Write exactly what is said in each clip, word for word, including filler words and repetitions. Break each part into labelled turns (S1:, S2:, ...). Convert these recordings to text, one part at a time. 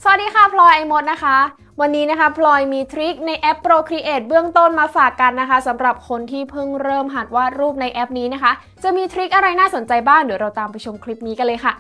S1: สวัสดีค่ะพลอยไอมดนะคะวันนี้นะคะพลอยมีทริคในแอป Procreate เบื้องต้นมาฝากกันนะคะสำหรับคนที่เพิ่งเริ่มหัดวาดรูปในแอปนี้นะคะจะมีทริคอะไรน่าสนใจบ้างเดี๋ยวเราตามไปชมคลิปนี้กันเลยค่ะ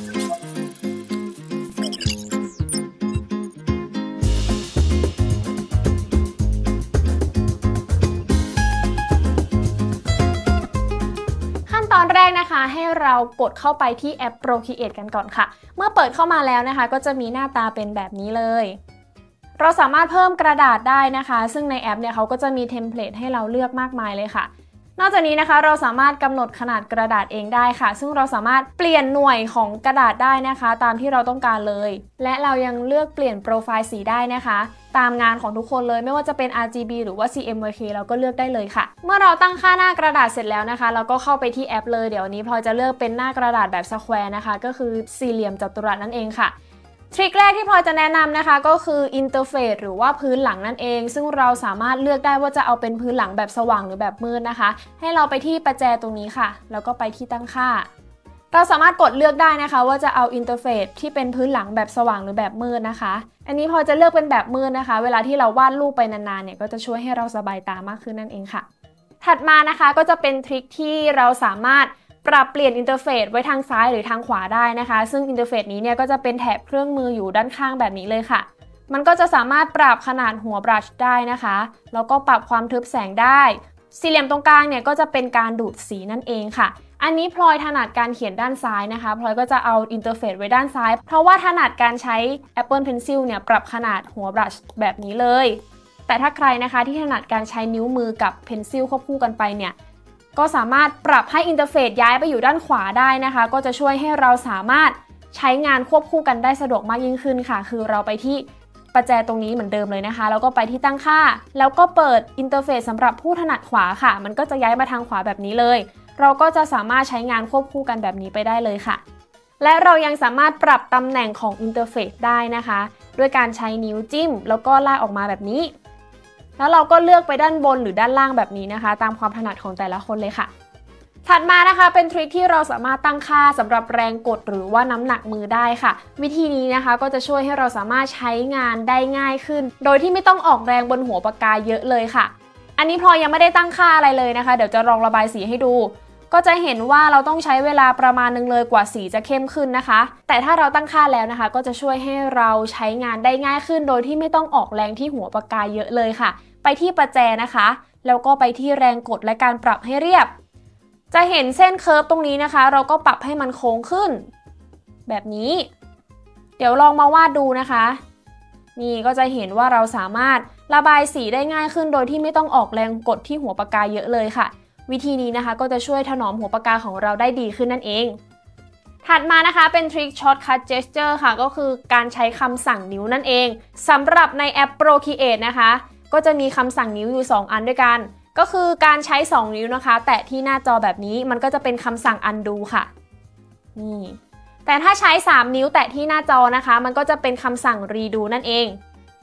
S1: ตอนแรกนะคะให้เรากดเข้าไปที่แอป Procreate กันก่อนค่ะเมื่อเปิดเข้ามาแล้วนะคะก็จะมีหน้าตาเป็นแบบนี้เลยเราสามารถเพิ่มกระดาษได้นะคะซึ่งในแอปเนี่ยเขาก็จะมีเทมเพลตให้เราเลือกมากมายเลยค่ะนอกจากนี้นะคะเราสามารถกำหนดขนาดกระดาษเองได้ค่ะซึ่งเราสามารถเปลี่ยนหน่วยของกระดาษได้นะคะตามที่เราต้องการเลยและเรายังเลือกเปลี่ยนโปรไฟล์สีได้นะคะตามงานของทุกคนเลยไม่ว่าจะเป็น อาร์ จี บี หรือว่า ซี เอ็ม วาย เค เราก็เลือกได้เลยค่ะเมื่อเราตั้งค่าหน้ากระดาษเสร็จแล้วนะคะเราก็เข้าไปที่แอปเลยเดี๋ยวนี้พลอยจะเลือกเป็นหน้ากระดาษแบบสแควร์นะคะก็คือสี่เหลี่ยมจัตุรัสนั่นเองค่ะทริคแรกที่พลอยจะแนะนำนะคะก็คืออินเทอร์เฟซหรือว่าพื้นหลังนั่นเองซึ่งเราสามารถเลือกได้ว่าจะเอาเป็นพื้นหลังแบบสว่างหรือแบบมืดนะคะให้เราไปที่ประแจตรงนี้ค่ะแล้วก็ไปที่ตั้งค่าเราสามารถกดเลือกได้นะคะว่าจะเอาอินเทอร์เฟซที่เป็นพื้นหลังแบบสว่างหรือแบบมืดนะคะอันนี้พลอยจะเลือกเป็นแบบมืดนะคะเวลาที่เราวาดรูปไปนานๆเนี่ยก็จะช่วยให้เราสบายตามากขึ้นนั่นเองค่ะถัดมานะคะก็จะเป็นทริคที่เราสามารถปรับเปลี่ยนอินเทอร์เฟซไว้ทางซ้ายหรือทางขวาได้นะคะซึ่งอินเทอร์เฟซนี้เนี่ยก็จะเป็นแถบเครื่องมืออยู่ด้านข้างแบบนี้เลยค่ะมันก็จะสามารถปรับขนาดหัวบรัชได้นะคะแล้วก็ปรับความทึบแสงได้สี่เหลี่ยมตรงกลางเนี่ยก็จะเป็นการดูดสีนั่นเองค่ะอันนี้พลอยถนัดการเขียนด้านซ้ายนะคะพลอยก็จะเอาอินเทอร์เฟซไว้ด้านซ้ายเพราะว่าถนัดการใช้ Apple Pencil เนี่ยปรับขนาดหัวบรัชแบบนี้เลยแต่ถ้าใครนะคะที่ถนัดการใช้นิ้วมือกับ Pencil ควบคู่กันไปเนี่ยก็สามารถปรับให้อินเทอร์เฟซย้ายไปอยู่ด้านขวาได้นะคะก็จะช่วยให้เราสามารถใช้งานควบคู่กันได้สะดวกมากยิ่งขึ้นค่ะคือเราไปที่ประแจตรงนี้เหมือนเดิมเลยนะคะแล้วก็ไปที่ตั้งค่าแล้วก็เปิดอินเทอร์เฟซสำหรับผู้ถนัดขวาค่ะมันก็จะย้ายมาทางขวาแบบนี้เลยเราก็จะสามารถใช้งานควบคู่กันแบบนี้ไปได้เลยค่ะและเรายังสามารถปรับตำแหน่งของอินเทอร์เฟซได้นะคะด้วยการใช้นิ้วจิ้มแล้วก็ลากออกมาแบบนี้แล้วเราก็เลือกไปด้านบนหรือด้านล่างแบบนี้นะคะตามความถนัดของแต่ละคนเลยค่ะถัดมานะคะเป็นทริคที่เราสามารถตั้งค่าสำหรับแรงกดหรือว่าน้ำหนักมือได้ค่ะวิธีนี้นะคะก็จะช่วยให้เราสามารถใช้งานได้ง่ายขึ้นโดยที่ไม่ต้องออกแรงบนหัวปากกาเยอะเลยค่ะอันนี้พลอยยังไม่ได้ตั้งค่าอะไรเลยนะคะเดี๋ยวจะลองระบายสีให้ดูก็จะเห็นว่าเราต้องใช้เวลาประมาณนึงเลยกว่าสีจะเข้มขึ้นนะคะแต่ถ้าเราตั้งค่าแล้วนะคะก็จะช่วยให้เราใช้งานได้ง่ายขึ้นโดยที่ไม่ต้องออกแรงที่หัวปากกาเยอะเลยค่ะไปที่ประแจนะคะแล้วก็ไปที่แรงกดและการปรับให้เรียบจะเห็นเส้นเคิร์ฟตรงนี้นะคะเราก็ปรับให้มันโค้งขึ้นแบบนี้เดี๋ยวลองมาวาดดูนะคะนี่ก็จะเห็นว่าเราสามารถระบายสีได้ง่ายขึ้นโดยที่ไม่ต้องออกแรงกดที่หัวปากกาเยอะเลยค่ะวิธีนี้นะคะก็จะช่วยถนอมหัวปากกาของเราได้ดีขึ้นนั่นเองถัดมานะคะเป็นทริค Shortcut Gesture ค่ะก็คือการใช้คำสั่งนิ้วนั่นเองสำหรับในแอป Procreate นะคะก็จะมีคำสั่งนิ้วอยู่สองอันด้วยกันก็คือการใช้สองนิ้วนะคะแตะที่หน้าจอแบบนี้มันก็จะเป็นคำสั่ง undo ค่ะนี่แต่ถ้าใช้สามนิ้วแตะที่หน้าจอนะคะมันก็จะเป็นคำสั่ง redo นั่นเอง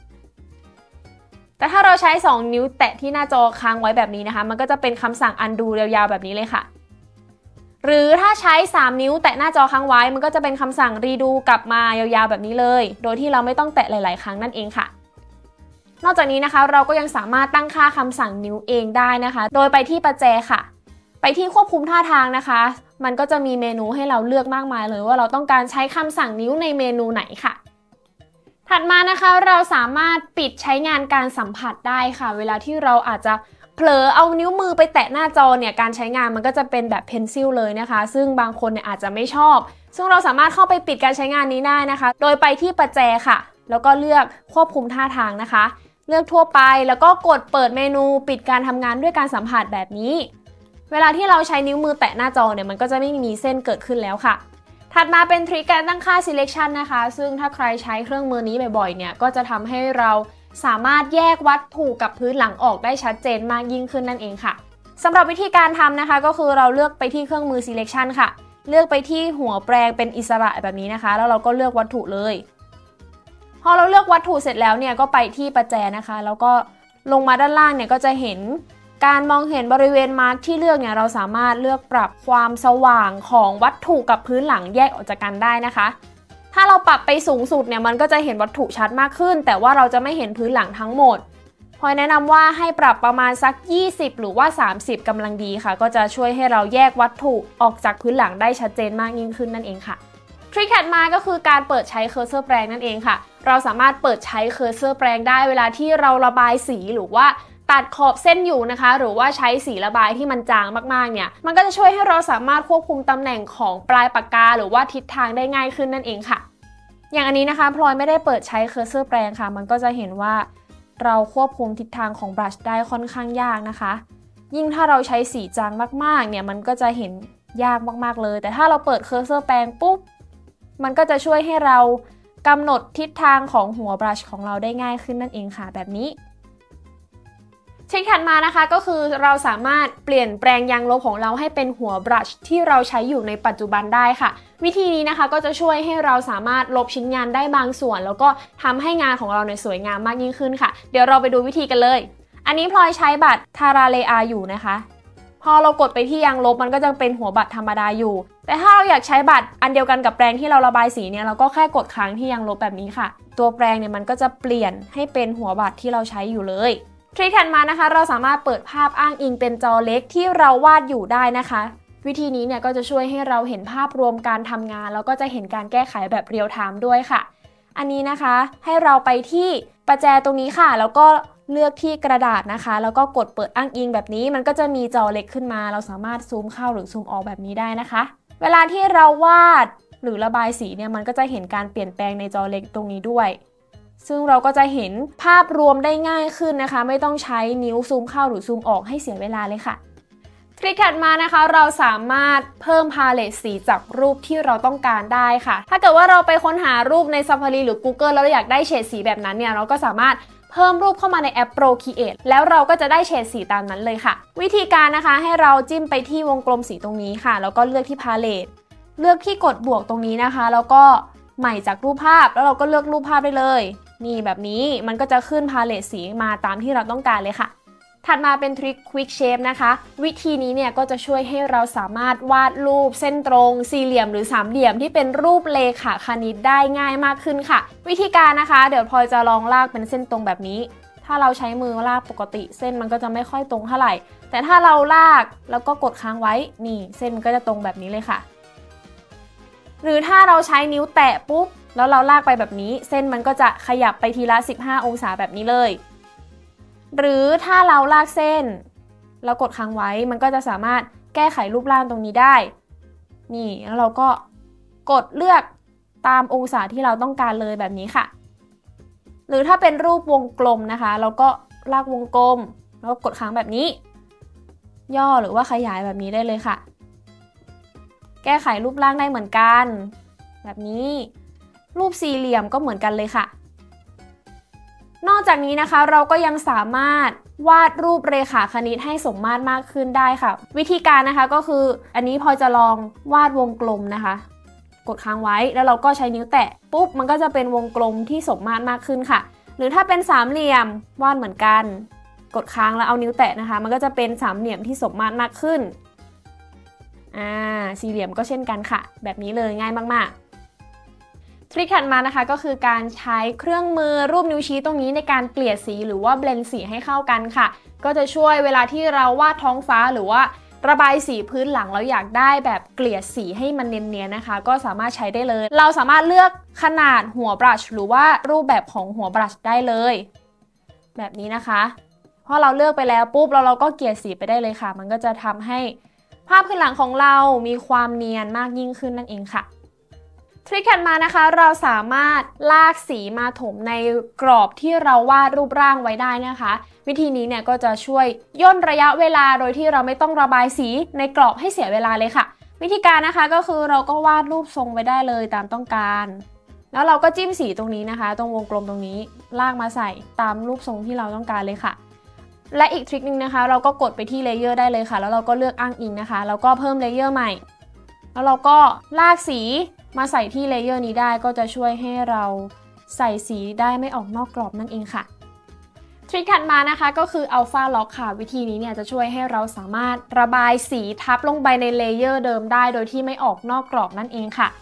S1: แต่ถ้าเราใช้สองนิ้วแตะที่หน้าจอค้างไว้แบบนี้นะคะมันก็จะเป็นคำสั่ง undo ยาวๆแบบนี้เลยค่ะหรือถ้าใช้สามนิ้วแตะหน้าจอค้างไว้มันก็จะเป็นคำสั่ง redo กลับมายาวๆแบบนี้เลยโดยที่เราไม่ต้องแตะหลายๆครั้งนั่นเองค่ะนอกจากนี้นะคะเราก็ยังสามารถตั้งค่าคำสั่งนิ้วเองได้นะคะโดยไปที่ประแจค่ะไปที่ควบคุมท่าทางนะคะมันก็จะมีเมนูให้เราเลือกมากมายเลยว่าเราต้องการใช้คำสั่งนิ้วในเมนูไหนค่ะถัดมานะคะเราสามารถปิดใช้งานการสัมผัสได้ค่ะเวลาที่เราอาจจะเผลอเอานิ้วมือไปแตะหน้าจอเนี่ยการใช้งานมันก็จะเป็นแบบเพนซิลเลยนะคะซึ่งบางคนเนี่ยอาจจะไม่ชอบซึ่งเราสามารถเข้าไปปิดการใช้งานนี้ได้นะคะโดยไปที่ประแจค่ะแล้วก็เลือกควบคุมท่าทางนะคะเลือกทั่วไปแล้วก็กดเปิดเมนูปิดการทำงานด้วยการสัมผัสแบบนี้เวลาที่เราใช้นิ้วมือแตะหน้าจอเนี่ยมันก็จะไม่มีเส้นเกิดขึ้นแล้วค่ะถัดมาเป็นทริคการตั้งค่า selection นะคะซึ่งถ้าใครใช้เครื่องมือนี้บ่อยๆเนี่ยก็จะทำให้เราสามารถแยกวัตถุกับพื้นหลังออกได้ชัดเจนมากยิ่งขึ้นนั่นเองค่ะสำหรับวิธีการทำนะคะก็คือเราเลือกไปที่เครื่องมือ selection ค่ะเลือกไปที่หัวแปรงเป็นอิสระแบบนี้นะคะแล้วเราก็เลือกวัตถุเลยพอเราเลือกวัตถุเสร็จแล้วเนี่ยก็ไปที่ประแจนะคะแล้วก็ลงมาด้านล่างเนี่ยก็จะเห็นการมองเห็นบริเวณมาร์กที่เลือกเนี่ยเราสามารถเลือกปรับความสว่างของวัตถุกับพื้นหลังแยกออกจากกันได้นะคะถ้าเราปรับไปสูงสุดเนี่ยมันก็จะเห็นวัตถุชัดมากขึ้นแต่ว่าเราจะไม่เห็นพื้นหลังทั้งหมดพลอยแนะนำว่าให้ปรับประมาณสักยี่สิบหรือว่าสามสิบกำลังดีค่ะก็จะช่วยให้เราแยกวัตถุออกจากพื้นหลังได้ชัดเจนมากยิ่งขึ้นนั่นเองค่ะทริคถัดมาก็คือการเปิดใช้เคอร์เซอร์แปรงนั่นเองค่ะเราสามารถเปิดใช้เคอร์เซอร์แปรงได้เวลาที่เราระบายสีหรือว่าตัดขอบเส้นอยู่นะคะหรือว่าใช้สีระบายที่มันจางมากๆเนี่ยมันก็จะช่วยให้เราสามารถควบคุมตำแหน่งของปลายปากกาหรือว่าทิศทางได้ง่ายขึ้นนั่นเองค่ะอย่างอันนี้นะคะพลอยไม่ได้เปิดใช้เคอร์เซอร์แปรงค่ะมันก็จะเห็นว่าเราควบคุมทิศทางของบรัชได้ค่อนข้างยากนะคะยิ่งถ้าเราใช้สีจางมากๆเนี่ยมันก็จะเห็นยากมากๆเลยแต่ถ้าเราเปิดเคอร์เซอร์แปรงปุ๊บมันก็จะช่วยให้เรากำหนดทิศทางของหัวบรัชของเราได้ง่ายขึ้นนั่นเองค่ะแบบนี้ทริคถัดมานะคะก็คือเราสามารถเปลี่ยนแปลงยางลบของเราให้เป็นหัวบรัชที่เราใช้อยู่ในปัจจุบันได้ค่ะวิธีนี้นะคะก็จะช่วยให้เราสามารถลบชิ้นงานได้บางส่วนแล้วก็ทำให้งานของเราเนี่ยสวยงามมากยิ่งขึ้นค่ะเดี๋ยวเราไปดูวิธีกันเลยอันนี้พลอยใช้บัตรทาราเลอาอยู่นะคะพอเรากดไปที่ยางลบมันก็จะเป็นหัวบัตรธรรมดาอยู่แต่ถ้าเราอยากใช้บัตรอันเดียวกันกับแปรงที่เราระบายสีเนี่ยเราก็แค่กดค้างที่ยางลบแบบนี้ค่ะตัวแปรงเนี่ยมันก็จะเปลี่ยนให้เป็นหัวบัตรที่เราใช้อยู่เลยทริคถัดมานะคะเราสามารถเปิดภาพอ้างอิงเป็นจอเล็กที่เราวาดอยู่ได้นะคะวิธีนี้เนี่ยก็จะช่วยให้เราเห็นภาพรวมการทำงานแล้วก็จะเห็นการแก้ไขแบบเรียลไทม์ด้วยค่ะอันนี้นะคะให้เราไปที่ประแจตรงนี้ค่ะแล้วก็เลือกที่กระดาษนะคะแล้วก็กดเปิดอ้างอิงแบบนี้มันก็จะมีจอเล็กขึ้นมาเราสามารถซูมเข้าหรือซูมออกแบบนี้ได้นะคะเวลาที่เราวาดหรือระบายสีเนี่ยมันก็จะเห็นการเปลี่ยนแปลงในจอเล็กตรงนี้ด้วยซึ่งเราก็จะเห็นภาพรวมได้ง่ายขึ้นนะคะไม่ต้องใช้นิ้วซูมเข้าหรือซูมออกให้เสียเวลาเลยค่ะทริคถัดมานะคะเราสามารถเพิ่มพาเลตสีจากรูปที่เราต้องการได้ค่ะถ้าเกิดว่าเราไปค้นหารูปใน Safari หรือ Google แล้วเราอยากได้เฉดสีแบบนั้นเนี่ยเราก็สามารถเพิ่มรูปเข้ามาในแอป Procreate แล้วเราก็จะได้เฉดสีตามนั้นเลยค่ะวิธีการนะคะให้เราจิ้มไปที่วงกลมสีตรงนี้ค่ะแล้วก็เลือกที่พาเลตเลือกที่กดบวกตรงนี้นะคะแล้วก็ใหม่จากรูปภาพแล้วเราก็เลือกรูปภาพได้เลยนี่แบบนี้มันก็จะขึ้นพาเลตสีมาตามที่เราต้องการเลยค่ะถัดมาเป็นทริค Quick Shape นะคะวิธีนี้เนี่ยก็จะช่วยให้เราสามารถวาดรูปเส้นตรงสี่เหลี่ยมหรือสามเหลี่ยมที่เป็นรูปเลขาคณิตได้ง่ายมากขึ้นค่ะวิธีการนะคะเดี๋ยวพลอยจะลองลากเป็นเส้นตรงแบบนี้ถ้าเราใช้มือลากปกติเส้นมันก็จะไม่ค่อยตรงเท่าไหร่แต่ถ้าเราลากแล้วก็กดค้างไว้นี่เส้นมันก็จะตรงแบบนี้เลยค่ะหรือถ้าเราใช้นิ้วแตะปุ๊บแล้วเราลากไปแบบนี้เส้นมันก็จะขยับไปทีละสิบห้าองศาแบบนี้เลยหรือถ้าเราลากเส้นแล้วกดค้างไว้มันก็จะสามารถแก้ไขรูปร่างตรงนี้ได้นี่แล้วเราก็กดเลือกตามองศาที่เราต้องการเลยแบบนี้ค่ะหรือถ้าเป็นรูปวงกลมนะคะเราก็ลากวงกลมแล้วก็กดค้างแบบนี้ย่อหรือว่าขยายแบบนี้ได้เลยค่ะแก้ไขรูปร่างได้เหมือนกันแบบนี้รูปสี่เหลี่ยมก็เหมือนกันเลยค่ะนอกจากนี้นะคะเราก็ยังสามารถวาดรูปเรขาคณิตให้สมมาตรมากขึ้นได้ค่ะวิธีการนะคะก็คืออันนี้พอจะลองวาดวงกลมนะคะกดค้างไว้แล้วเราก็ใช้นิ้วแตะปุ๊บมันก็จะเป็นวงกลมที่สมมาตรมากขึ้นค่ะหรือถ้าเป็นสามเหลี่ยมวาดเหมือนกันกดค้างแล้วเอานิ้วแตะนะคะมันก็จะเป็นสามเหลี่ยมที่สมมาตรมากขึ้นอ่าสี่เหลี่ยมก็เช่นกันค่ะแบบนี้เลยง่ายมากๆทริคถัดมานะคะก็คือการใช้เครื่องมือรูปนิ้วชี้ตรงนี้ในการเกลี่ยสีหรือว่าเบลนด์สีให้เข้ากันค่ะก็จะช่วยเวลาที่เราวาดท้องฟ้าหรือว่าระบายสีพื้นหลังเราอยากได้แบบเกลี่ยสีให้มันเนียนๆนะคะก็สามารถใช้ได้เลยเราสามารถเลือกขนาดหัวบรัชหรือว่ารูปแบบของหัวบรัชได้เลยแบบนี้นะคะพอเราเลือกไปแล้วปุ๊บเราเราก็เกลี่ยสีไปได้เลยค่ะมันก็จะทำให้ภาพพื้นหลังของเรามีความเนียนมากยิ่งขึ้นนั่นเองค่ะทริคถัดมานะคะเราสามารถลากสีมาถมในกรอบที่เราวาดรูปร่างไว้ได้นะคะวิธีนี้เนี่ยก็จะช่วยย่นระยะเวลาโดยที่เราไม่ต้องระบายสีในกรอบให้เสียเวลาเลยค่ะวิธีการนะคะก็คือเราก็วาดรูปทรงไว้ได้เลยตามต้องการแล้วเราก็จิ้มสีตรงนี้นะคะตรงวงกลมตรงนี้ลากมาใส่ตามรูปทรงที่เราต้องการเลยค่ะและอีกทริคนึงนะคะเราก็กดไปที่เลเยอร์ได้เลยค่ะแล้วเราก็เลือกอ้างอิงนะคะแล้วก็เพิ่มเลเยอร์ใหม่แล้วเราก็ลากสีมาใส่ที่เลเยอร์นี้ได้ก็จะช่วยให้เราใส่สีได้ไม่ออกนอกกรอบนั่นเองค่ะทริคถัดมานะคะก็คือ Alpha Lock ค่ะวิธีนี้เนี่ยจะช่วยให้เราสามารถระบายสีทับลงไปในเลเยอร์เดิมได้โดยที่ไม่ออกนอกกรอบนั่นเองค่ะ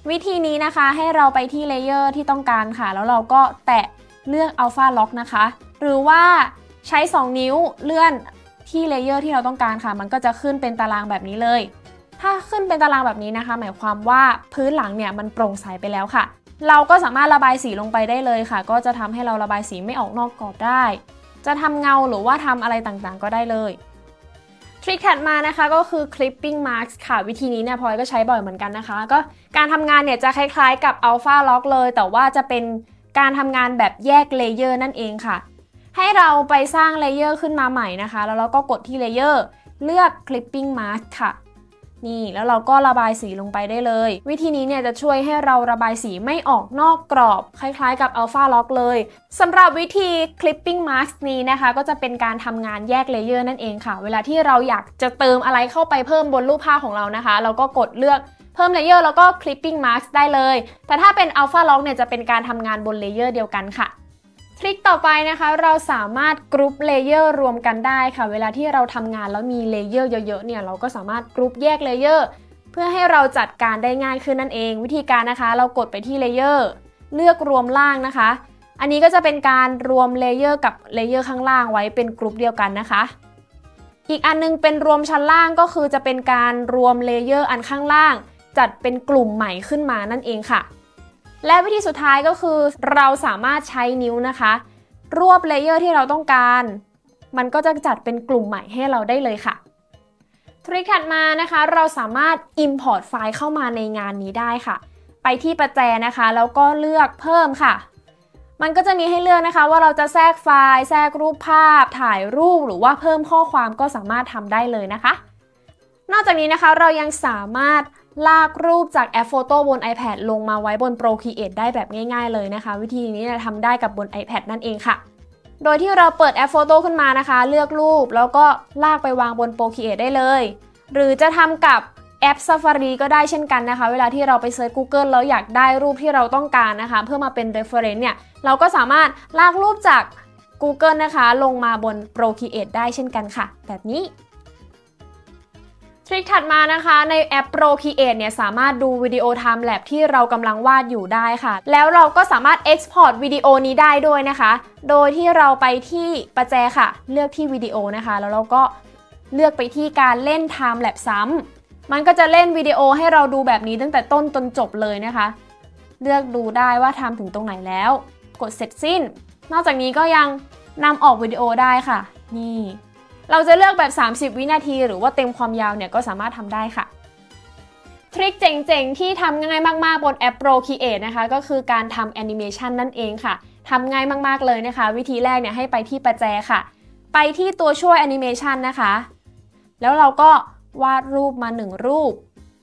S1: วิธีนี้นะคะให้เราไปที่เลเยอร์ที่ต้องการค่ะแล้วเราก็แตะเลือก Alpha Lock นะคะหรือว่าใช้สองนิ้วเลื่อนที่เลเยอร์ที่เราต้องการค่ะมันก็จะขึ้นเป็นตารางแบบนี้เลยถ้าขึ้นเป็นตารางแบบนี้นะคะหมายความว่าพื้นหลังเนี่ยมันโปร่งใสไปแล้วค่ะเราก็สามารถระบายสีลงไปได้เลยค่ะก็จะทำให้เราระบายสีไม่ออกนอกกรอบได้จะทำเงาหรือว่าทำอะไรต่างๆก็ได้เลยทริคถัดมานะคะก็คือ clipping mask ค่ะวิธีนี้เนี่ยพลอยก็ใช้บ่อยเหมือนกันนะคะก็การทำงานเนี่ยจะคล้ายๆกับ Alpha Lock เลยแต่ว่าจะเป็นการทำงานแบบแยกเลเยอร์นั่นเองค่ะให้เราไปสร้างเลเยอร์ขึ้นมาใหม่นะคะแล้วเราก็กดที่เลเยอร์เลือก clipping mask ค่ะนี่แล้วเราก็ระบายสีลงไปได้เลยวิธีนี้เนี่ยจะช่วยให้เราระบายสีไม่ออกนอกกรอบคล้ายๆกับ Alpha Lock เลยสำหรับวิธี clipping mask นี้นะคะก็จะเป็นการทำงานแยกเลเยอร์นั่นเองค่ะเวลาที่เราอยากจะเติมอะไรเข้าไปเพิ่มบนรูปภาพของเรานะคะเราก็กดเลือกเพิ่มเลเยอร์แล้วก็ clipping mask ได้เลยแต่ถ้าเป็น Alpha Lock เนี่ยจะเป็นการทำงานบนเลเยอร์เดียวกันค่ะทริคต่อไปนะคะเราสามารถกรุ๊ปเลเยอร์รวมกันได้ค่ะเวลาที่เราทำงานแล้วมีเลเยอร์เยอะๆเนี่ยเราก็สามารถกรุ๊ปแยกเลเยอร์เพื่อให้เราจัดการได้ง่ายขึ้นนั่นเองวิธีการนะคะเรากดไปที่เลเยอร์เลือกรวมล่างนะคะอันนี้ก็จะเป็นการรวมเลเยอร์กับเลเยอร์ข้างล่างไว้เป็นกรุ๊ปเดียวกันนะคะอีกอันนึงเป็นรวมชั้นล่างก็คือจะเป็นการรวมเลเยอร์อันข้างล่างจัดเป็นกลุ่มใหม่ขึ้นมานั่นเองค่ะและวิธีสุดท้ายก็คือเราสามารถใช้นิ้วนะคะรวบเลเยอร์ที่เราต้องการมันก็จะจัดเป็นกลุ่มใหม่ให้เราได้เลยค่ะทริคถัดมานะคะเราสามารถ import ไฟล์เข้ามาในงานนี้ได้ค่ะไปที่ประแจนะคะแล้วก็เลือกเพิ่มค่ะมันก็จะมีให้เลือกนะคะว่าเราจะแทรกไฟล์แทรกรูปภาพถ่ายรูปหรือว่าเพิ่มข้อความก็สามารถทำได้เลยนะคะนอกจากนี้นะคะเรายังสามารถลากรูปจากแอปโฟโต้บน iPad ลงมาไว้บน Procreate ได้แบบง่ายๆเลยนะคะวิธีนี้ทำได้กับบน iPad นั่นเองค่ะโดยที่เราเปิดแอปโฟโต้ขึ้นมานะคะเลือกรูปแล้วก็ลากไปวางบน Procreate ได้เลยหรือจะทำกับแอป Safari ก็ได้เช่นกันนะคะเวลาที่เราไปเซิร์ช Google แล้วอยากได้รูปที่เราต้องการนะคะเพื่อมาเป็น reference เนี่ยเราก็สามารถลากรูปจาก Google นะคะลงมาบน Procreate ได้เช่นกันค่ะแบบนี้ทริคถัดมานะคะในแอป Procreate เนี่ยสามารถดูวิดีโอ Time Lapse ที่เรากำลังวาดอยู่ได้ค่ะแล้วเราก็สามารถ Export วิดีโอนี้ได้ด้วยนะคะโดยที่เราไปที่ประแจค่ะเลือกที่วิดีโอนะคะแล้วเราก็เลือกไปที่การเล่น Time Lapse ซ้ำมันก็จะเล่นวิดีโอให้เราดูแบบนี้ตั้งแต่ต้นจนจบเลยนะคะเลือกดูได้ว่าทำถึงตรงไหนแล้วกดเสร็จสิ้นนอกจากนี้ก็ยังนำออกวิดีโอได้ค่ะนี่เราจะเลือกแบบสามสิบวินาทีหรือว่าเต็มความยาวเนี่ยก็สามารถทำได้ค่ะทริคเจ๋งๆที่ทำง่ายมากๆบนแอป Procreate นะคะก็คือการทำแอนิเมชันนั่นเองค่ะทำง่ายมากๆเลยนะคะวิธีแรกเนี่ยให้ไปที่ประแจค่ะไปที่ตัวช่วยแอนิเมชันนะคะแล้วเราก็วาดรูปมาหนึ่งรูป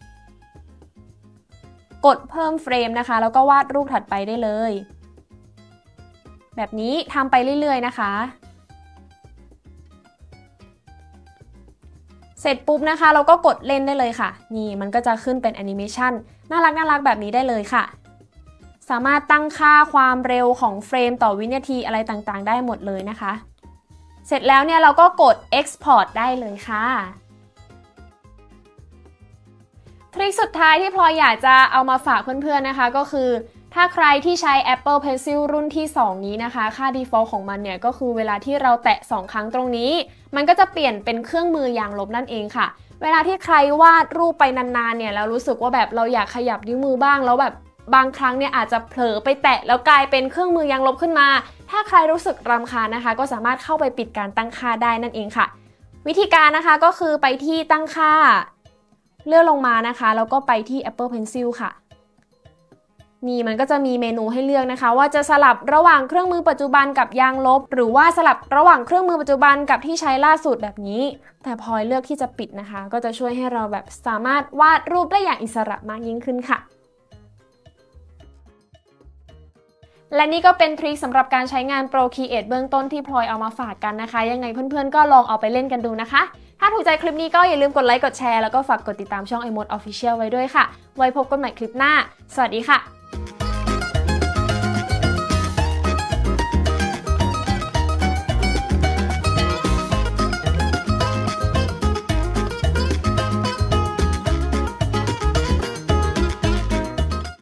S1: กดเพิ่มเฟรมนะคะแล้วก็วาดรูปถัดไปได้เลยแบบนี้ทำไปเรื่อยๆนะคะเสร็จปุ๊บนะคะเราก็กดเล่นได้เลยค่ะนี่มันก็จะขึ้นเป็นแอนิเมชันน่ารักน่ารักแบบนี้ได้เลยค่ะสามารถตั้งค่าความเร็วของเฟรมต่อวินาทีอะไรต่างๆได้หมดเลยนะคะเสร็จแล้วเนี่ยเราก็กด Export ได้เลยค่ะทริคสุดท้ายที่พลอยอยากจะเอามาฝากเพื่อนๆนะคะก็คือถ้าใครที่ใช้ Apple Pencil รุ่นที่สองนี้นะคะค่า default ของมันเนี่ยก็คือเวลาที่เราแตะสองครั้งตรงนี้มันก็จะเปลี่ยนเป็นเครื่องมือยางลบนั่นเองค่ะเวลาที่ใครวาดรูปไปนานๆเนี่ยแล้วรู้สึกว่าแบบเราอยากขยับนิ้วมือบ้างแล้วแบบบางครั้งเนี่ยอาจจะเผลอไปแตะแล้วกลายเป็นเครื่องมือยางลบขึ้นมาถ้าใครรู้สึกรำคาญนะคะก็สามารถเข้าไปปิดการตั้งค่าได้นั่นเองค่ะวิธีการนะคะก็คือไปที่ตั้งค่าเลื่อนลงมานะคะแล้วก็ไปที่ Apple Pencil ค่ะนี่มันก็จะมีเมนูให้เลือกนะคะว่าจะสลับระหว่างเครื่องมือปัจจุบันกับยางลบหรือว่าสลับระหว่างเครื่องมือปัจจุบันกับที่ใช้ล่าสุดแบบนี้แต่พลอยเลือกที่จะปิดนะคะก็จะช่วยให้เราแบบสามารถวาดรูปได้อย่างอิสระมากยิ่งขึ้นค่ะและนี่ก็เป็นทริคสำหรับการใช้งาน Procreate เบื้องต้นที่พลอยเอามาฝากกันนะคะยังไงเพื่อนๆก็ลองเอาไปเล่นกันดูนะคะถ้าถูกใจคลิปนี้ก็อย่าลืมกดไลค์กดแชร์แล้วก็ฝากกดติดตามช่อง iMode Official ไว้ด้วยค่ะไว้พบกันใหม่คลิปหน้าสวัสดีค่ะ